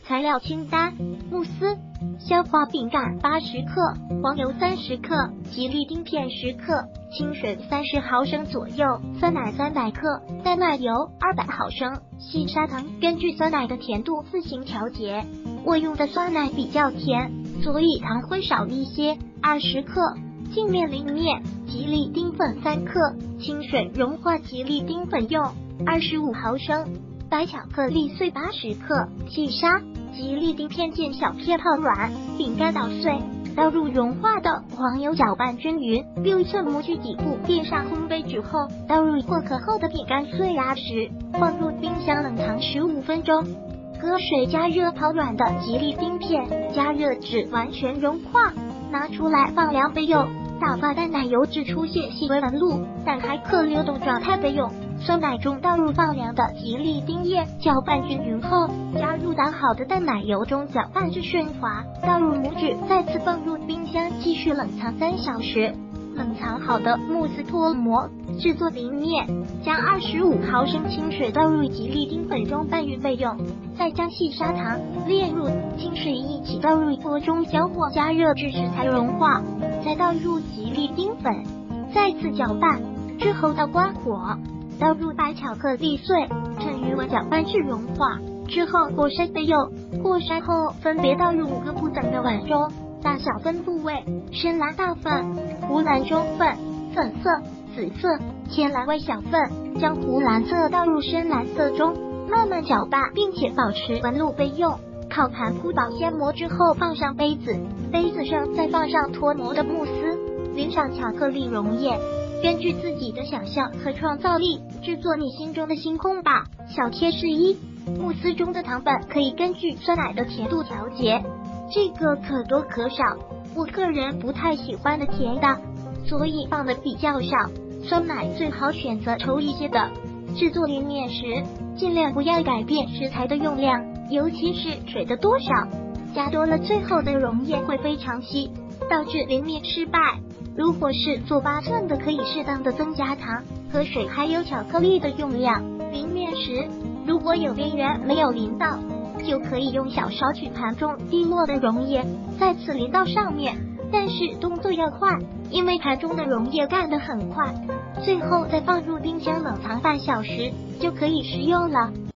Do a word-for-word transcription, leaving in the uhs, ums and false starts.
材料清单：慕斯消化饼干八十克，黄油三十克，吉利丁片十克，清水三十毫升左右，酸奶三百克，淡奶油二百毫升，细砂糖根据酸奶的甜度自行调节。我用的酸奶比较甜，所以糖会少一些，二十克。净面淋面，吉利丁粉三克，清水融化吉利丁粉用二十五毫升，白巧克力碎八十克，细砂，吉利丁片见小片泡软，饼干捣碎，倒入融化的黄油搅拌均匀，六寸模具底部垫上烘焙纸后，倒入过壳后的饼干碎压时，放入冰箱冷藏十五分钟。隔水加热泡软的吉利丁片，加热至完全融化，拿出来放凉备用。打发淡奶油至出现细微纹路但还可流动状态备用。酸奶中倒入放凉的吉利丁液，搅拌均匀后，加入打好的淡奶油中搅拌至顺滑，倒入模具，再次放入冰箱继续冷藏三小时。冷藏好的慕斯脱模，制作淋面，将二十五毫升清水倒入吉利丁粉中拌匀备用，再将细砂糖、炼乳、清水一起倒入锅中小火加热至食材融化，再倒入吉利丁粉，再次搅拌，之后倒关火，倒入白巧克力碎，趁余温搅拌至融化，之后过筛备用。过筛后分别倒入五个不等的碗中，大小分部位：深蓝大份、湖蓝中份、粉色、紫色、天蓝微小份。将湖蓝色倒入深蓝色中，慢慢搅拌，并且保持纹路备用。烤盘铺保鲜膜之后，放上杯子，杯子上再放上脱模的慕斯，淋上巧克力溶液。根据自己的想象和创造力，制作你心中的星空吧。小贴士一：慕斯中的糖分可以根据酸奶的甜度调节，这个可多可少，我个人不太喜欢的甜的，所以放的比较少。酸奶最好选择稠一些的。制作淋面时，尽量不要改变食材的用量，尤其是水的多少，加多了最后的溶液会非常稀，导致淋面失败。如果是做八寸的，可以适当的增加糖和水还有巧克力的用量。淋面时，如果有边缘没有淋到，就可以用小勺取盘中滴落的溶液，再次淋到上面，但是动作要快，因为盘中的溶液干得很快。最后再放入冰箱冷藏半小时，就可以食用了。